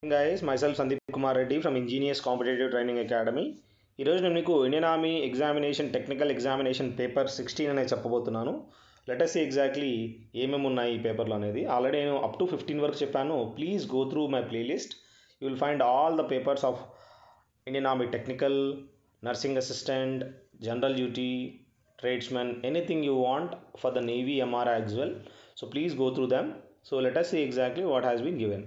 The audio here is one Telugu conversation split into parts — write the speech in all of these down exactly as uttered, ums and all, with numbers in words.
Guys, myself Sandeep Kumar Reddy from Ingenious Competitive Training Academy. ఈరోజు నేను మీకు Indian army examination technical examination paper sixteen అనేది చెప్పబోతున్నాను. లెట్ us see ఎగ్జాక్ట్లీ ఏమేమి ఉన్నాయి ఈ పేపర్లో అనేది. ఆల్రెడీ నేను అప్ టు ఫిఫ్టీన్ వరకు చెప్పాను. Please go through my playlist. You will find all the papers of Indian army technical, nursing assistant, general duty, tradesman, anything you want for the Navy M R I as well. So please go through them. So let us see exactly what has been given.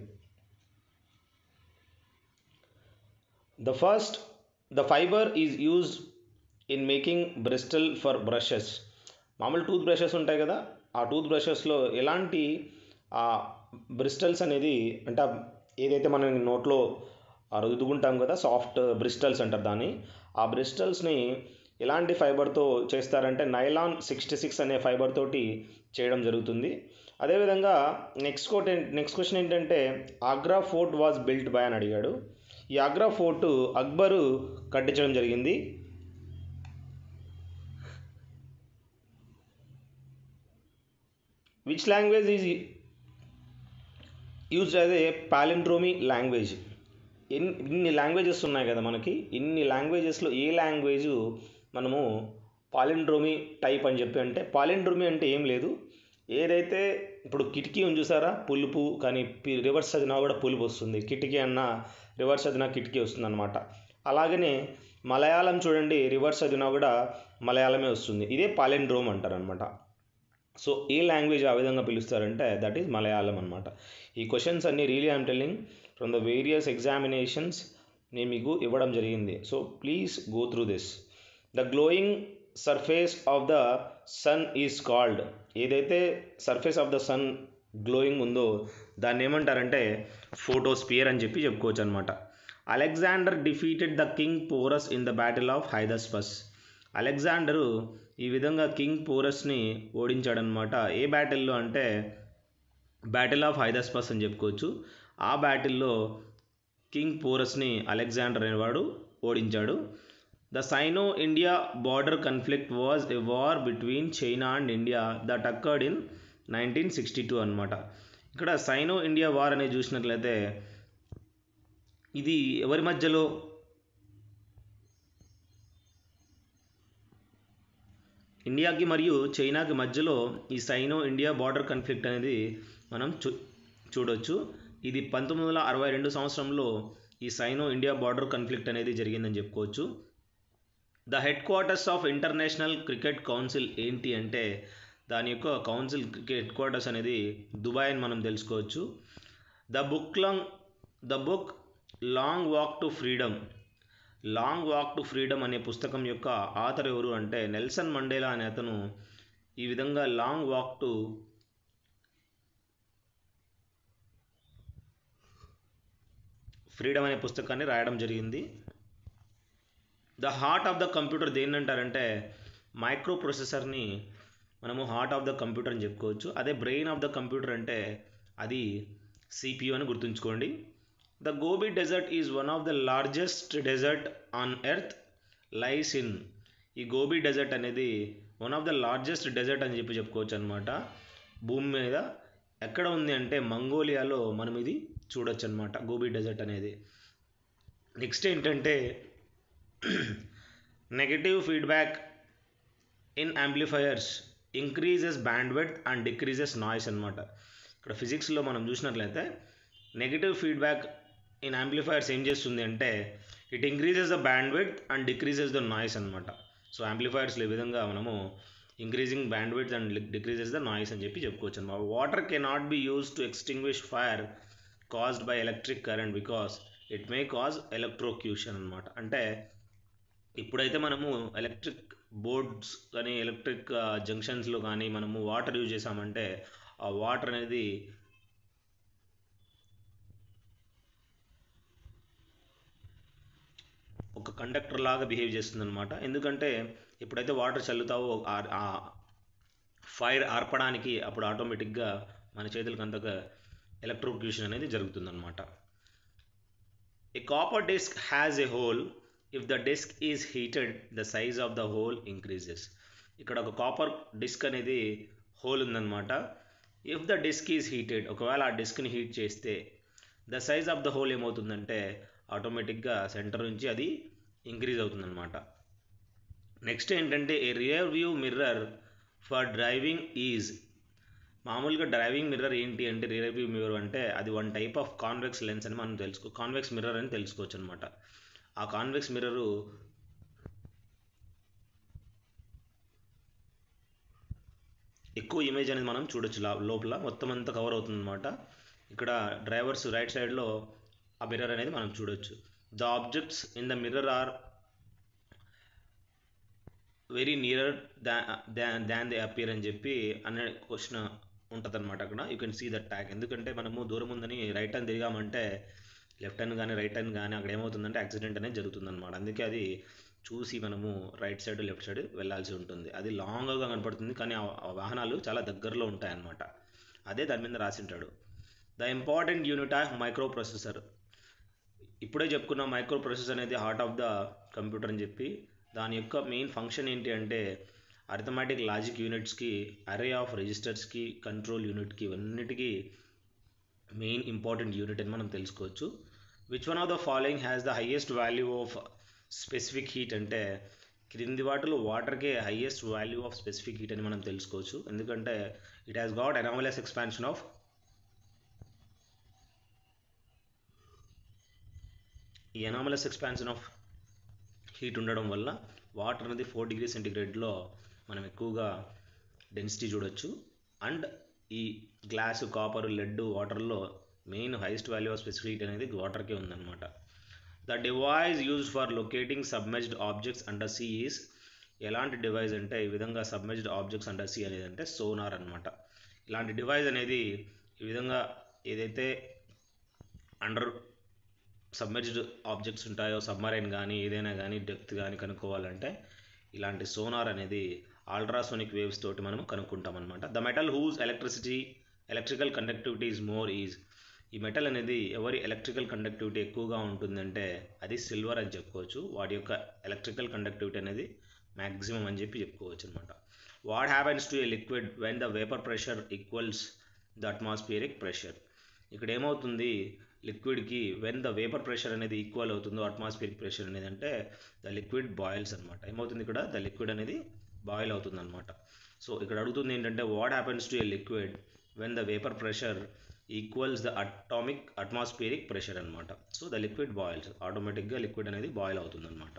The first, the fiber is used in making bristle for brushes. మామూలు టూత్ బ్రషెస్ ఉంటాయి కదా, ఆ టూత్ బ్రషెస్లో ఎలాంటి బ్రిస్టల్స్ అనేది అంటే ఏదైతే మనం నోట్లో రుద్దుకుంటాం కదా, సాఫ్ట్ బ్రిస్టల్స్ అంటారు దాన్ని. ఆ బ్రిస్టల్స్ని ఎలాంటి ఫైబర్తో చేస్తారంటే నైలాన్ సిక్స్టీ సిక్స్ అనే ఫైబర్ తోటి చేయడం జరుగుతుంది. అదేవిధంగా నెక్స్ట్ కోట్ నెక్స్ట్ క్వశ్చన్ ఏంటంటే Agra fort was built by అని అడిగాడు. ఈ ఆగ్రా ఫోర్టు అక్బరు కట్టించడం జరిగింది. Which language is used as a palindromic language. ఎన్ని ఇన్ని లాంగ్వేజెస్ ఉన్నాయి కదా మనకి, ఇన్ని లాంగ్వేజెస్లో ఏ లాంగ్వేజు మనము పాలిండ్రోమీ టైప్ అని చెప్పి అంటే, పాలిండ్రోమీ అంటే ఏం లేదు, ఏదైతే ఇప్పుడు కిటికీ ఉంది చూసారా, పులుపు కానీ రివర్స్ చదివినా కూడా పులుపు వస్తుంది, కిటికీ అన్న రివర్స్ చదివినా కిటికీ వస్తుంది అనమాట. అలాగనే మలయాళం చూడండి, రివర్స్ చదివినా కూడా మలయాళమే వస్తుంది. ఇదే పాలిండ్రోమ్ అంటారు అనమాట. సో ఏ లాంగ్వేజ్ ఆ విధంగా పిలుస్తారంటే దట్ ఈజ్ మలయాళం అనమాట. ఈ క్వశ్చన్స్ అన్ని really I'm telling from the various examinations నేను మీకు ఇవ్వడం జరిగింది. So please go through this. The glowing surface of the sun is called. ఏదైతే surface of the sun glowing ఉందో దాన్ని ఏమంటారంటే ఫోటోస్పియర్ అని చెప్పి చెప్పుకోవచ్చు అనమాట. Alexander defeated the king Porus in the battle of Hydaspes. Alexander ఈ విధంగా కింగ్ పోరస్ని ఓడించాడనమాట. ఏ బ్యాటిల్లో అంటే బ్యాటిల్ ఆఫ్ హైదస్పస్ అని చెప్పుకోవచ్చు. ఆ బ్యాటిల్లో కింగ్ పోరస్ని అలెగ్జాండర్ అనేవాడు ఓడించాడు. The Sino India border conflict was a war between China and India that occurred in nineteen sixty two అనమాట. ఇక్కడ సైనో ఇండియా వార్ అనేది చూసినట్లయితే ఇది ఎవరి మధ్యలో, ఇండియాకి మరియు చైనాకి మధ్యలో ఈ సైనో ఇండియా బార్డర్ కన్ఫ్లిక్ట్ అనేది మనం చూ చూడవచ్చు. ఇది పంతొమ్మిది వందల అరవై రెండు సంవత్సరంలో ఈ సైనో ఇండియా బార్డర్ కన్ఫ్లిక్ట్ అనేది జరిగిందని చెప్పుకోవచ్చు. The headquarters of international cricket council ఏంటి అంటే దాని యొక్క కౌన్సిల్ హెడ్ క్వార్టర్స్ అనేది దుబాయ్ అని మనం తెలుసుకోవచ్చు. The book long the book long walk to freedom long walk to freedom అనే పుస్తకం యొక్క ఆథర్ ఎవరు అంటే నెల్సన్ మండేలా అనే అతను ఈ విధంగా లాంగ్ వాక్ టు ఫ్రీడమ్ అనే పుస్తకాన్ని రాయడం జరిగింది. The heart of the computer దేన్ని అంటారంటే మైక్రో ప్రొసెసర్ని మనము హార్ట్ ఆఫ్ ద కంప్యూటర్ అని చెప్పుకోవచ్చు. అదే బ్రెయిన్ ఆఫ్ ద కంప్యూటర్ అంటే అది సిపియు అని గుర్తుంచుకోండి. The Gobi desert is one of the largest desert on earth lies in. ఈ గోబీ డెజర్ట్ అనేది one of the largest desert అని చెప్పి చెప్పుకోవచ్చు అనమాట. భూమి మీద ఎక్కడ ఉంది అంటే మంగోలియాలో మనం ఇది చూడొచ్చు అనమాట, గోబీ డెజర్ట్ అనేది. నెక్స్ట్ ఏంటంటే negative feedback in amplifiers increases bandwidth and decreases noise అనమాట. ఇక్కడ ఫిజిక్స్లో మనం చూసినట్లయితే నెగటివ్ ఫీడ్బ్యాక్ ఇన్ యాంప్లిఫైయర్స్ ఏం చేస్తుంది అంటే it increases the bandwidth and decreases the noise అనమాట. సో యాంప్లిఫైయర్స్లో ఈ విధంగా మనము increasing bandwidth and decreases the noise అని చెప్పి చెప్పుకోవచ్చు అనమాట. Water cannot be used to extinguish fire caused by electric current because it may cause electrocution అనమాట. అంటే ఇప్పుడైతే మనము ఎలక్ట్రిక్ బోర్డ్స్ కానీ ఎలక్ట్రిక్ జంక్షన్స్లో కానీ మనము వాటర్ యూజ్ చేసామంటే ఆ వాటర్ అనేది ఒక కండక్టర్ లాగా బిహేవ్ చేస్తుంది అనమాట. ఎందుకంటే ఎప్పుడైతే వాటర్ చల్లుతావో ఆ ఫైర్ ఆర్పడానికి అప్పుడు ఆటోమేటిక్గా మన చేతులకు అంతగా ఎలక్ట్రోక్యూషన్ అనేది జరుగుతుందన్నమాట. A copper disc has a hole. If the disc is heated the size of the hole increases. ఇక్కడ ఒక కాపర్ డిస్క్ అనేది హోల్ ఉందన్నమాట. If the disc is heated, ఒకవేళ ఆ డిస్క్ని హీట్ చేస్తే the size of the hole ఏమవుతుందంటే ఆటోమేటిక్గా సెంటర్ నుంచి అది ఇంక్రీజ్ అవుతుందన్నమాట. నెక్స్ట్ ఏంటంటే a rear view mirror for driving is. మామూలుగా డ్రైవింగ్ మిర్రర్ ఏంటి అంటే రియర్ వ్యూ మిర్రర్ అంటే అది one type of convex lens అని మనం తెలుసుకో కాన్వెక్స్ మిర్రర్ అని తెలుసుకోవచ్చు అనమాట. ఆ కాన్వెక్స్ మిర్రరు ఎక్కువ ఇమేజ్ అనేది మనం చూడొచ్చు, లోపల మొత్తం అంతా కవర్ అవుతుంది అనమాట. ఇక్కడ డ్రైవర్స్ రైట్ సైడ్లో ఆ మిర్రర్ అనేది మనం చూడొచ్చు. The objects in the mirror are very nearer than than they appear అని చెప్పి అనే క్వశ్చన్ ఉంటుంది అనమాట. అక్కడ you can see that tag. ఎందుకంటే మనము దూరం ఉందని రైట్ హ్యాండ్ తిరిగామంటే లెఫ్ట్ హ్యాండ్ కానీ రైట్ హ్యాండ్ కానీ అక్కడ ఏమవుతుందంటే యాక్సిడెంట్ అనేది జరుగుతుంది అనమాట. అందుకే అది చూసి మనము రైట్ సైడ్ లెఫ్ట్ సైడ్ వెళ్ళాల్సి ఉంటుంది. అది లాంగ్గా కనపడుతుంది కానీ ఆ వాహనాలు చాలా దగ్గరలో ఉంటాయన్నమాట. అదే దాని మీద రాసి ఉంటాడు. The important unit of micro processor. ఇప్పుడే చెప్పుకున్న మైక్రో ప్రాసెసర్ అనేది హార్ట్ ఆఫ్ ద కంప్యూటర్ అని చెప్పి, దాని యొక్క మెయిన్ ఫంక్షన్ ఏంటి అంటే అరిథమెటిక్ లాజిక్ యూనిట్స్కి, అరే ఆఫ్ రిజిస్టర్స్కి, కంట్రోల్ యూనిట్కి, ఇవన్నిటికీ మెయిన్ ఇంపార్టెంట్ యూనిట్ అని మనం తెలుసుకోవచ్చు. Which one of the following has the highest value of specific heat అంటే క్రింది వాటిలో వాటర్కే highest value of specific heat అని మనం తెలుసుకోవచ్చు. ఎందుకంటే it has got anomalous expansion of ఈ అనామలస్ ఎక్స్పాన్షన్ ఆఫ్ హీట్ ఉండడం వల్ల వాటర్ అనేది ఫోర్ డిగ్రీ సెంటిగ్రేడ్లో మనం ఎక్కువగా డెన్సిటీ చూడొచ్చు. అండ్ ఈ గ్లాసు, కాపర్, లెడ్ వాటర్లో main highest value of specific heat అనేది వాటర్కే ఉందన్నమాట. The device used for locating submerged objects under sea is. ఎలాంటి డివైస్ అంటే ఈ విధంగా సబ్మెర్జ్డ్ ఆబ్జెక్ట్స్ అండర్ సీ అనేది అంటే సోనార్ అనమాట. ఇలాంటి డివైస్ అనేది ఈ విధంగా ఏదైతే అండర్ సబ్మెర్జ్డ్ ఆబ్జెక్ట్స్ ఉంటాయో, సబ్మరైన్ కానీ ఏదైనా కానీ డెప్త్ కానీ కనుక్కోవాలంటే ఇలాంటి సోనార్ అనేది అల్ట్రాసోనిక్ వేవ్స్ తోటి మనం కనుక్కుంటాం అనమాట. The metal whose electricity electrical conductivity is more is. ఈ మెటల్ అనేది ఎవరి ఎలక్ట్రికల్ కండక్టివిటీ ఎక్కువగా ఉంటుందంటే అది సిల్వర్ అని చెప్పుకోవచ్చు. వాటి యొక్క ఎలక్ట్రికల్ కండక్టివిటీ అనేది మ్యాక్సిమం అని చెప్పి చెప్పుకోవచ్చు అనమాట. What happens to a liquid when the vapour pressure equals the atmospheric pressure. ఇక్కడ ఏమవుతుంది లిక్విడ్కి వెన్ ద వేపర్ ప్రెషర్ అనేది ఈక్వల్ అవుతుందో అట్మాస్ఫియరిక్ ప్రెషర్ అనేది అంటే ద లిక్విడ్ బాయిల్స్ అనమాట. ఏమవుతుంది ఇక్కడ ద లిక్విడ్ అనేది బాయిల్ అవుతుంది అనమాట. సో ఇక్కడ అడుగుతుంది ఏంటంటే what happens to a liquid when the vapour pressure equals the atomic atmospheric pressure అనమాట. సో ద లిక్విడ్ బాయిల్స్, ఆటోమేటిక్గా లిక్విడ్ అనేది బాయిల్ అవుతుంది అనమాట.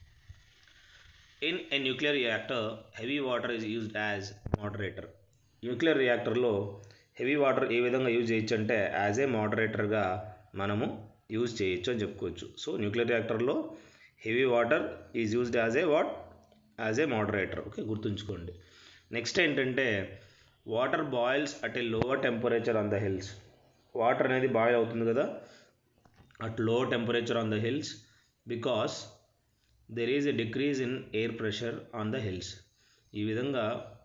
In a nuclear reactor heavy water is used as moderator. Nuclear రియాక్టర్లో హెవీ వాటర్ ఏ విధంగా యూజ్ చేయొచ్చు అంటే యాజ్ ఏ మోడరేటర్గా మనము యూజ్ చేయొచ్చు అని చెప్పుకోవచ్చు. సో న్యూక్లియర్ రియాక్టర్లో heavy water is used as a what as a moderator. Okay, గుర్తుంచుకోండి. నెక్స్ట్ ఏంటంటే water boils at a lower temperature on the hills. Water అనేది బాయిల్ అవుతుంది కదా at low temperature on the hills because there is a decrease in air pressure on the hills. ఈ విధంగా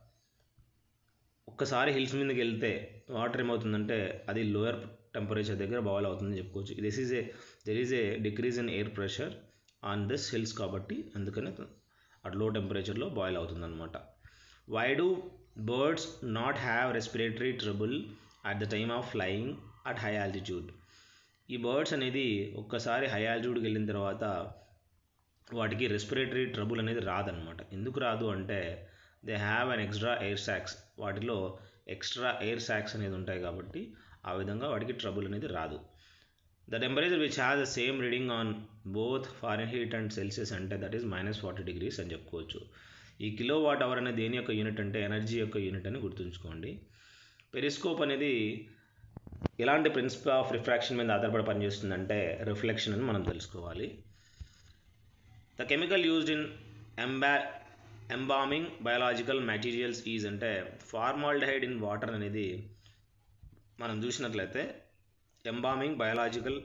ఒక్కసారి హిల్స్ మీదకి వెళ్తే వాటర్ ఏమవుతుందంటే అది లోయర్ టెంపరేచర్ దగ్గర బాయిల్ అవుతుందని చెప్పుకోవచ్చు. This is a there is a decrease in air pressure on this hills కాబట్టి అందుకని అట్ లో టెంపరేచర్లో బాయిల్ అవుతుందన్నమాట. Why do birds not have respiratory trouble at the time of flying at high altitude. ఈ బర్డ్స్ అనేది ఒక్కసారి హై ఆల్టిట్యూడ్కి వెళ్ళిన తర్వాత వాటికి రెస్పిరేటరీ ట్రబుల్ అనేది రాదనమాట. ఎందుకు రాదు అంటే they have an extra air sacs. వాటిలో ఎక్స్ట్రా ఎయిర్ సాక్స్ అనేది ఉంటాయి కాబట్టి ఆ విధంగా వాటికి ట్రబుల్ అనేది రాదు. The temperature which has the same reading on both Fahrenheit and Celsius అంటే that is minus forty degrees అని చెప్పుకోవచ్చు. ఈ కిలో వాట్ అవర్ అనేది దేని యొక్క యూనిట్ అంటే ఎనర్జీ యొక్క యూనిట్ అని గుర్తుంచుకోండి. పెరిస్కోప్ అనేది ఎలాంటి ప్రిన్సిపల్ ఆఫ్ రిఫ్రాక్షన్ మీద ఆధారపడి పనిచేస్తుందంటే రిఫ్లెక్షన్ అని మనం తెలుసుకోవాలి. ద కెమికల్ యూజ్డ్ ఇన్ ఎంబా ఎంబామింగ్ బయాలజికల్ మెటీరియల్స్ ఈజ్ అంటే ఫార్మాల్డిహైడ్ ఇన్ వాటర్ అనేది మనం చూసినట్లయితే embalming biological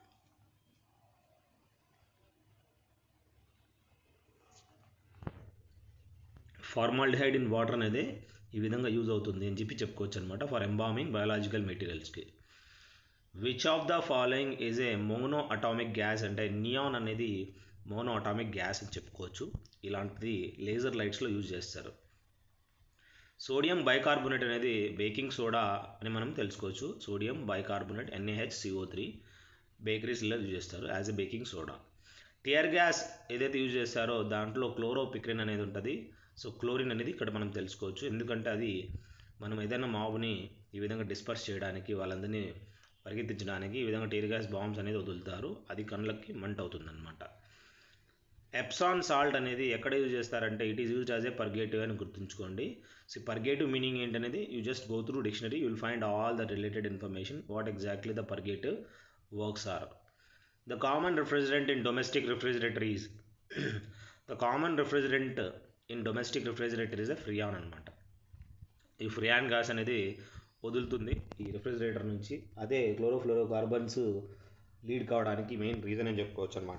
formaldehyde in water అనేది ఈ విధంగా యూజ్ అవుతుంది అని చెప్పి చెప్పుకోవచ్చు అనమాట ఫర్ ఎంబామింగ్ బయాలజికల్ మెటీరియల్స్కి. Which of the following is a mono atomic gas అంటే నియాన్ అనేది మోనో అటామిక్ గ్యాస్ అని చెప్పుకోవచ్చు. ఇలాంటిది లేజర్ లైట్స్లో యూజ్ చేస్తారు. సోడియం బైకార్బోనేట్ అనేది బేకింగ్ సోడా అని మనం తెలుసుకోవచ్చు. Sodium bicarbonate NaH CO three బేకరీస్లో యూజ్ చేస్తారు as a baking soda. Tear gas ఏదైతే యూజ్ చేస్తారో దాంట్లో క్లోరోపిక్రిన్ అనేది ఉంటుంది. సో క్లోరిన్ అనేది ఇక్కడ మనం తెలుసుకోవచ్చు, ఎందుకంటే అది మనం ఏదైనా మాబుని ఈ విధంగా డిస్పర్స్ చేయడానికి, వాళ్ళందరినీ పరిగెత్తించడానికి ఈ విధంగా టియర్ గ్యాస్ బాంబ్స్ అనేది వదులుతారు. అది కళ్ళకి మంట అవుతుంది అనమాట. ఎప్సాన్ సాల్ట్ అనేది ఎక్కడ యూజ్ చేస్తారంటే it is used as a purgative అని గుర్తుంచుకోండి. సో పర్గేటివ్ మీనింగ్ ఏంటనేది you just go through dictionary, you will find all the related information what exactly the purgative works are. The common refrigerant in domestic refrigerators the common refrigerant in domestic refrigerator is a freon అనమాట. ఈ ఫ్రియాన్ గ్యాస్ అనేది వదులుతుంది ఈ రెఫ్రిజిరేటర్ నుంచి. అదే క్లోరోఫ్లోరో కార్బన్స్ లీడ్ కావడానికి మెయిన్ రీజన్ అని చెప్పుకోవచ్చు అనమాట.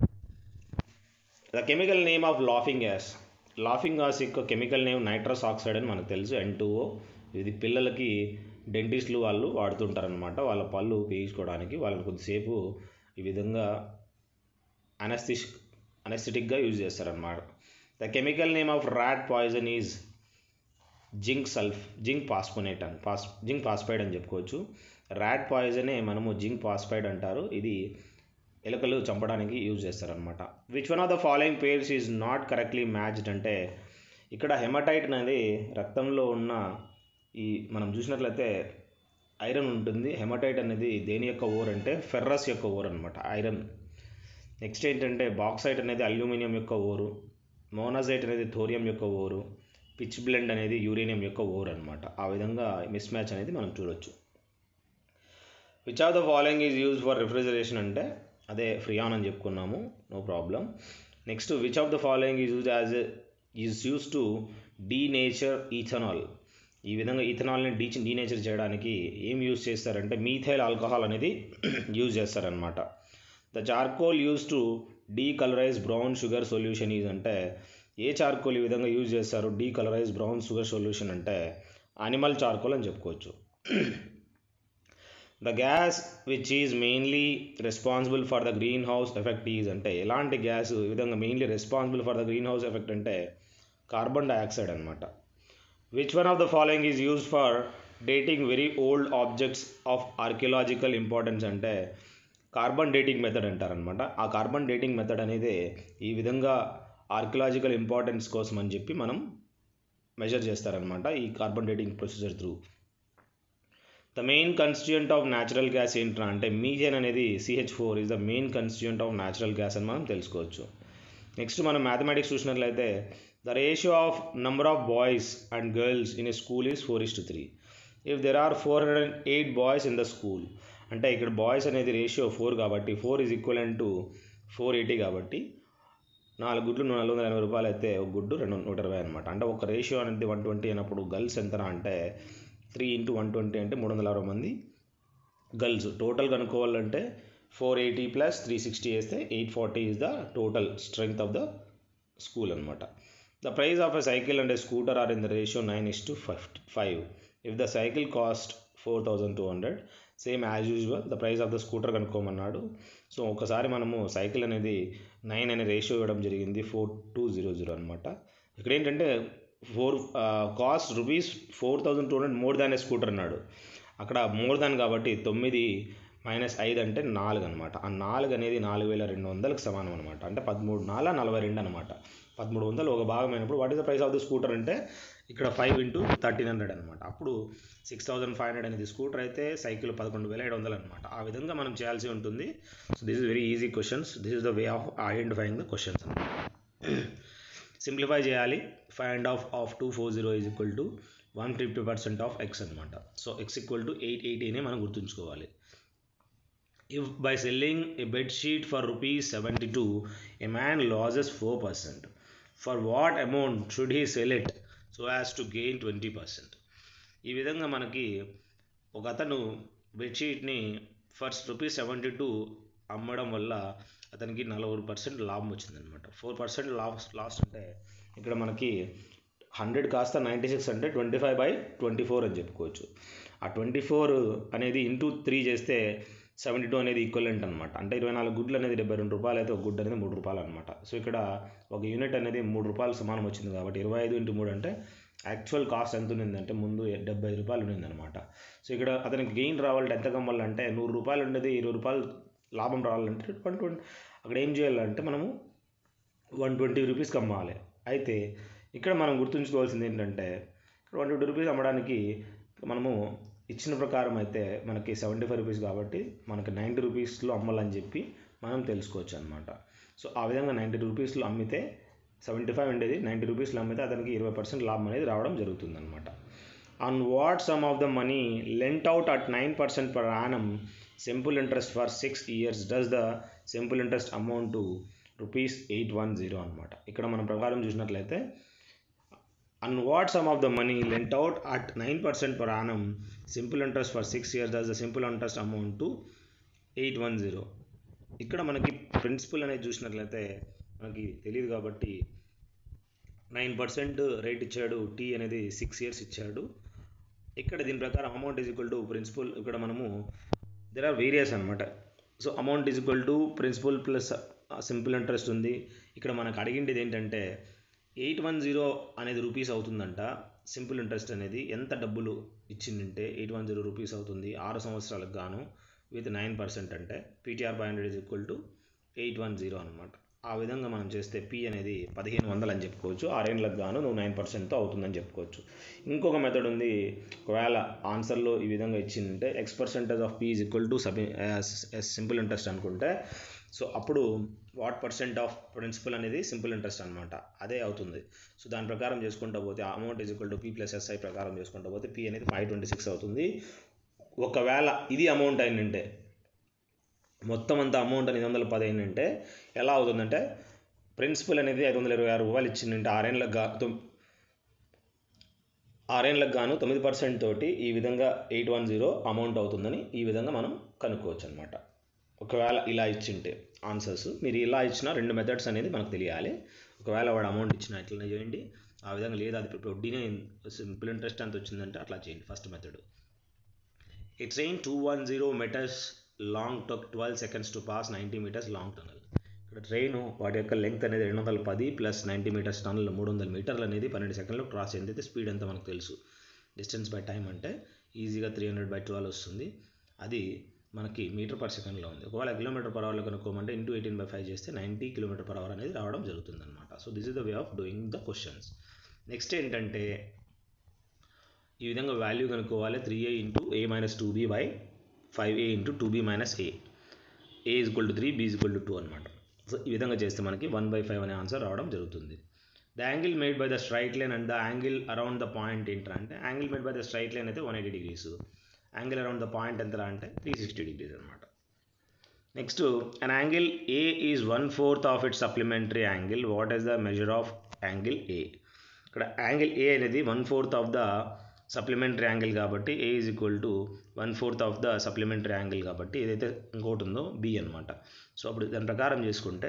The chemical name of laughing gas. Laughing gas యొక్క కెమికల్ నేమ్ నైట్రస్ ఆక్సైడ్ అని మనకు తెలుసు, ఎన్ టూ ఓ. ఇది పిల్లలకి డెంటిస్టులు వాళ్ళు వాడుతుంటారనమాట, వాళ్ళ పళ్ళు పీల్చుకోవడానికి. వాళ్ళని కొద్దిసేపు ఈ విధంగా అనస్థిష్ అనస్థెటిక్గా యూజ్ చేస్తారన్నమాట. The chemical name of rat poison is zinc సల్ఫ్ జింక్ పాస్పోనేట్ అని పాస్ జింక్ పాస్పైడ్ అని చెప్పుకోవచ్చు. ర్యాట్ పాయిజనే మనము జింక్ పాస్పైడ్ అంటారు. ఇది ఎలుకలు చంపడానికి యూజ్ చేస్తారనమాట. Which one of the following pairs is not correctly matched అంటే ఇక్కడ హెమటైట్ అనేది రక్తంలో ఉన్న ఈ మనం చూసినట్లయితే ఐరన్ ఉంటుంది. హెమటైట్ అనేది దేని యొక్క ఓర్ అంటే ఫెర్రస్ యొక్క ఓర్ అనమాట, ఐరన్. నెక్స్ట్ ఏంటంటే బాక్సైట్ అనేది అల్యూమినియం యొక్క ఓరు, మోనాజైట్ అనేది థోరియం యొక్క ఓరు, పిచ్ బ్లెండ్ అనేది యూరేనియం యొక్క ఓర్ అనమాట. ఆ విధంగా మిస్ మ్యాచ్ అనేది మనం చూడొచ్చు. Which of the following is use for refrigeration అంటే అదే ఫ్రియాన్ అని చెప్పుకున్నాము, no problem. Next which of the following is use as is use to denature ethanol. ఈ విధంగా ఈథనాల్ని డీ డీనేచర్ చేయడానికి ఏం యూజ్ చేస్తారంటే మీథైల్ ఆల్కహాల్ అనేది యూజ్ చేస్తారనమాట. The charcoal use to decolourise brown sugar solution is అంటే ఏ చార్కోల్ ఈ విధంగా యూజ్ చేస్తారు డీకలరైజ్ బ్రౌన్ షుగర్ సొల్యూషన్ అంటే అనిమల్ చార్కోల్ అని చెప్పుకోవచ్చు. The gas which is mainly responsible for the greenhouse effect is అంటే ఎలాంటి గ్యాస్ ఈ విధంగా mainly responsible for the greenhouse effect అంటే కార్బన్ డైఆక్సైడ్ అనమాట. Which one of the following is used for dating very old objects of archaeological importance అంటే కార్బన్ డేటింగ్ మెథడ్ అంటారనమాట. ఆ కార్బన్ డేటింగ్ మెథడ్ అనేది ఈ విధంగా ఆర్కియలాజికల్ ఇంపార్టెన్స్ కోసం అని చెప్పి మనం మెజర్ చేస్తారనమాట ఈ carbon dating procedure through. The main constituent of natural gas ఏంట్రా అంటే మీథేన్ అనేది CH four is the main constituent of natural gas అని మనం తెలుసుకోవచ్చు. నెక్స్ట్ మనం మ్యాథమెటిక్స్ చూసినట్లయితే the ratio of number of boys and girls in a school is four is to three. If there are four hundred and eight boys in the school అంటే ఇక్కడ బాయ్స్ అనేది రేషియో ఫోర్ కాబట్టి four is equal to four eighty కాబట్టి నాలుగు గుడ్లు నాలుగు వందల ఎనభై రూపాయలు అయితే ఒక గుడ్డు రెండు నూట ఇరవై అనమాట. అంటే ఒక రేషియో అనేది వన్ ట్వంటీ అయినప్పుడు గర్ల్స్ ఎంతనా అంటే త్రీ ఇంటూ వన్ ట్వంటీ అంటే మూడు వందల అరవై మంది గర్ల్స్. టోటల్ కనుక్కోవాలంటే four eighty plus three sixty వేస్తే eight forty is the total strength of the school అనమాట. The price of a cycle and a scooter are in the ratio nine is to five. If the cycle cost four thousand two hundred same as usual the price of the scooter కనుక్కోమన్నాడు. సో ఒకసారి మనము సైకిల్ అనేది నైన్ అనే రేషియో ఇవ్వడం జరిగింది, ఫోర్ టూ జీరో జీరో అనమాట. ఇక్కడ ఏంటంటే four cost rupees four thousand two hundred more than a scooter అన్నాడు. అక్కడ మోర్ దాన్ కాబట్టి తొమ్మిది మైనస్ ఐదు అంటే నాలుగు అనమాట. ఆ నాలుగు అనేది నాలుగు వేల రెండు వందలకు సమానం అనమాట. అంటే పదమూడు నాలుగు నలభై రెండు అనమాట. పదమూడు వందలు ఒక భాగం అయినప్పుడు what is the price of the scooter అంటే ఇక్కడ ఫైవ్ ఇంటూ థర్టీన్ హండ్రెడ్ అనమాట. అప్పుడు సిక్స్ థౌసండ్ ఫైవ్ హండ్రెడ్ అనేది స్కూటర్ అయితే సైకిల్ పదకొండు వేల ఏడు వందలు అనమాట. ఆ విధంగా మనం చేయాల్సి ఉంటుంది. So this is very easy questions. This is the way of identifying the questions అనమాట. సింప్లిఫై చేయాలి. Five and half of two four zero is equal to one fifty percent of X అనమాట. So X equal to eight ఎయిటీనే మనం గుర్తుంచుకోవాలి. If by selling a bedsheet for rupees seventy two a man loses four percent for what amount should he sell it so as to gain twenty percent. ఈ విధంగా మనకి ఒక అతను బెడ్షీట్ని ఫస్ట్ రూపీస్ సెవెంటీ టూ అమ్మడం వల్ల అతనికి నలభై పర్సెంట్ లాభం వచ్చిందనమాట. ఫోర్ పర్సెంట్ లాస్ లాస్ అంటే ఇక్కడ మనకి హండ్రెడ్ కాస్త నైంటీ సిక్స్ అంటే twenty five by twenty four అని చెప్పుకోవచ్చు. ఆ ట్వంటీ ఫోర్ అనేది ఇంటూ త్రీ చేస్తే సెవెంటీ టూ అనేది ఈక్వలెంట్ అనమాట. అంటే ఇరవై నాలుగు గుడ్లు అనేది డెబ్బై రెండు రూపాయలు అయితే ఒక గుడ్డు అనేది మూడు రూపాయలు అనమాట. సో ఇక్కడ ఒక యూనిట్ అనేది మూడు రూపాయలు సమానం వచ్చింది కాబట్టి ఇరవై ఐదు ఇంటూ మూడు అంటే యాక్చువల్ కాస్ట్ ఎంత ఉన్నిందంటే ముందు డెబ్బై ఐదు రూపాయలు ఉన్నిందనమాట. సో ఇక్కడ అతనికి గెయిన్ రావాలంటే ఎంత కమ్మాలంటే నూరు రూపాయలు ఉండేది ఇరవై రూపాయలు లాభం రావాలంటే వన్ ట్వంటీ అక్కడ ఏం చేయాలంటే మనము వన్ ట్వంటీ రూపీస్కి అమ్మాలి. అయితే ఇక్కడ మనం గుర్తుంచుకోవాల్సింది ఏంటంటే వన్ ట్వంటీ రూపీస్ అమ్మడానికి మనము ఇచ్చిన ప్రకారం అయితే మనకి సెవెంటీ ఫైవ్ రూపీస్ కాబట్టి మనకి నైంటీ రూపీస్లో అమ్మాలని చెప్పి మనం తెలుసుకోవచ్చు అనమాట. సో ఆ విధంగా నైంటీ రూపీస్లో అమ్మితే సెవెంటీ ఫైవ్ ఉండేది నైంటీ రూపీస్లో అమ్మితే అతనికి ఇరవై పర్సెంట్ లాభం అనేది రావడం జరుగుతుంది అనమాట. On what sum of the money lent out at nine percent per annum simple interest for six years does the simple interest amount to rupees eight one zero అనమాట. ఇక్కడ మనం ప్రకారం చూసినట్లయితే on what sum of the money lent out at nine percent per annum simple interest for six years does the simple interest amount to eight one zero. ఇక్కడ మనకి ప్రిన్సిపల్ అనేది చూసినట్లయితే మనకి తెలియదు కాబట్టి నైన్ పర్సెంట్ రేట్ ఇచ్చాడు, టీ అనేది సిక్స్ ఇయర్స్ ఇచ్చాడు. ఇక్కడ దీని ప్రకారం amount is equal to principal, ఇక్కడ మనము దెర్ ఆర్ వేరియస్ అనమాట. So amount is equal to principal plus simple interest ఉంది. ఇక్కడ మనకు అడిగిండేది ఏంటంటే ఎయిట్ వన్ జీరో అనేది రూపీస్ అవుతుందంట. సింపుల్ ఇంట్రెస్ట్ అనేది ఎంత డబ్బులు ఇచ్చిందంటే ఎయిట్ వన్ జీరో రూపీస్ అవుతుంది ఆరు సంవత్సరాలకు గాను విత్ నైన్ పర్సెంట్ అంటే PTR five hundred is equal to eight one zero అనమాట. ఆ విధంగా మనం చేస్తే పీ అనేది పదిహేను వందలు అని చెప్పుకోవచ్చు. ఆరేళ్ళకు గాను నువ్వు నైన్ పర్సెంట్తో అవుతుందని చెప్పుకోవచ్చు. ఇంకొక మెథడ్ ఉంది, ఒకవేళ ఆన్సర్లో ఈ విధంగా ఇచ్చిందంటే X percentage of P is equal to సబ్ సింపుల్ ఇంట్రెస్ట్ అనుకుంటే సో అప్పుడు వాట్ పర్సెంట్ ఆఫ్ ప్రిన్సిపల్ అనేది సింపుల్ ఇంట్రెస్ట్ అనమాట, అదే అవుతుంది. సో దాని ప్రకారం చేసుకుంటూ పోతే amount is equal to P plus SI ప్రకారం చేసుకుంటూ పోతే పీ అనేది ఫైవ్ ట్వంటీ సిక్స్ అవుతుంది. ఒకవేళ ఇది అమౌంట్ అయిందంటే మొత్తం అంత అమౌంట్ ఐదు వందల పది అయిందంటే ఎలా అవుతుందంటే ప్రిన్సిపల్ అనేది ఐదు వందల ఇరవై ఆరు రూపాయలు ఇచ్చిందంటే ఆరేళ్ళకు గా ఆరేళ్ళకు గాను తొమ్మిది పర్సెంట్ తోటి ఈ విధంగా ఎయిట్ వన్ జీరో అమౌంట్ అవుతుందని ఈ విధంగా మనం కనుక్కోవచ్చు అనమాట. ఒకవేళ ఇలా ఇచ్చింటే ఆన్సర్స్ మీరు ఇలా ఇచ్చిన రెండు మెథడ్స్ అనేది మనకు తెలియాలి. ఒకవేళ వాడు అమౌంట్ ఇచ్చిన ఇట్లా చేయండి, ఆ విధంగా లేదా అది వడ్డీనే సింపుల్ ఇంట్రెస్ట్ అంత వచ్చిందంటే అట్లా చేయండి. First method. A train two one zero metres long took twelve seconds to pass ninety metres long tunnel. ఇక్కడ ట్రైన్ వాటి యొక్క లెంగ్త్ అనేది రెండు వందల పది ప్లస్ నైంటీ మీటర్స్ టనల్ మూడు వందల మీటర్లు అనేది పన్నెండు సెకండ్లో క్రాస్ అయింది. అయితే స్పీడ్ ఎంత మనకు తెలుసు, డిస్టెన్స్ బై టైం అంటే ఈజీగా త్రీ హండ్రెడ్ బై ట్వెల్వ్ వస్తుంది. అది మనకి మీటర్ పర్ సెకండ్లో ఉంది. ఒకవేళ కిలోమీటర్ పర్ అవర్లో కనుక్కోమంటే ఇంటూ ఎయిటీన్ బై ఫైవ్ చేస్తే నైంటీ కిలోమీటర్ పర్ అవర్ అనేది రావడం జరుగుతుంది అనమాట. So this is the way of doing the questions. Next ఏంటంటే ఈ విధంగా వాల్యూ కనుక్కోవాలి. Three A into A minus two B by five A into two B minus A, A is equal to three, B is equal to two అనమాట. సో ఈ విధంగా చేస్తే మనకి వన్ బై ఫైవ్ అనే ఆన్సర్ రావడం జరుగుతుంది. The angle made by the straight line and the angle around the point ఏంట్రా అంటే angle made by the straight line అయితే one eighty degrees, angle around the point ఎంతరా అంటే త్రీ సిక్స్టీ డిగ్రీస్ అనమాట. Next an angle A is one fourth of it supplementary angle, what is the measure of angle A. ఇక్కడ యాంగిల్ ఏ అనేది one fourth of the supplementary angle కాబట్టి A is equal to one fourth of the supplementary angle కాబట్టి ఏదైతే ఇంకోటి ఉందో బి అనమాట. సో అప్పుడు దాని ప్రకారం చేసుకుంటే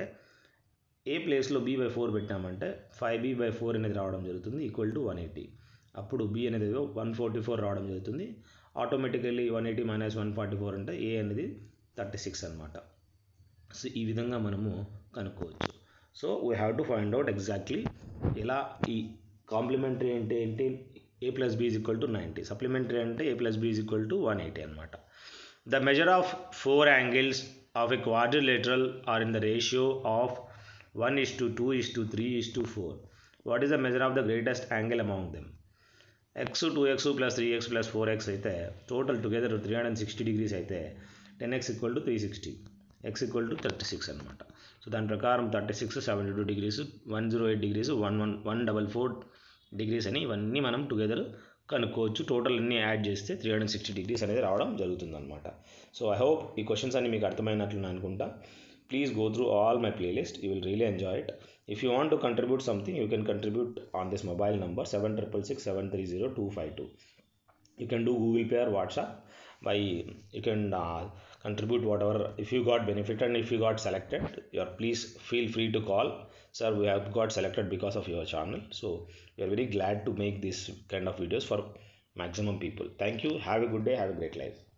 ఏ ప్లేస్లో బీ బై ఫోర్ పెట్టామంటే ఫైవ్ బీ బై ఫోర్ అనేది రావడం జరుగుతుంది ఈక్వల్ టు వన్ ఎయిటీ. అప్పుడు బి అనేది వన్ ఫార్టీ ఫోర్ రావడం జరుగుతుంది. Automatically one eighty minus one forty four అంటే ఏ అనేది థర్టీ సిక్స్ అనమాట. సో ఈ విధంగా మనము కనుక్కోవచ్చు. So we have to find out exactly ఎలా ఈ కాంప్లిమెంటరీ అంటే ఏంటి, A plus B is equal to ninety, supplementary అంటే A plus B is equal to one eighty అనమాట. The measure of four angles of a quadrilateral are in the ratio of one is to two is to three is to four. What is the measure of the greatest angle among them. X two X plus three X plus four X అయితే total together three hundred sixty degrees అయితే ten X equal to three sixty, X equal to thirty six అనమాట. సో దాని ప్రకారం thirty six seventy two degrees one zero eight degrees one one one double four degrees అని ఇవన్నీ మనం టుగెదర్ కనుక్కోవచ్చు. టోటల్ అన్నీ యాడ్ చేస్తే త్రీ హండ్రెడ్ సిక్స్టీ డిగ్రీస్ అనేది రావడం జరుగుతుంది అనమాట. సో ఐ హోప్ ఈ క్వశ్చన్స్ అన్ని మీకు అర్థమైనట్లు అనుకుంటా. Please go through all my playlist, you will really enjoy it. If you want to contribute something, you can contribute on this mobile number seven six six seven three zero two five two. You can do Google Pay or WhatsApp. By you can uh, contribute whatever. If you got benefit and if you got selected, you please feel free to call. Sir, we have got selected because of your channel. So we are very glad to make this kind of videos for maximum people. Thank you. Have a good day. Have a great life.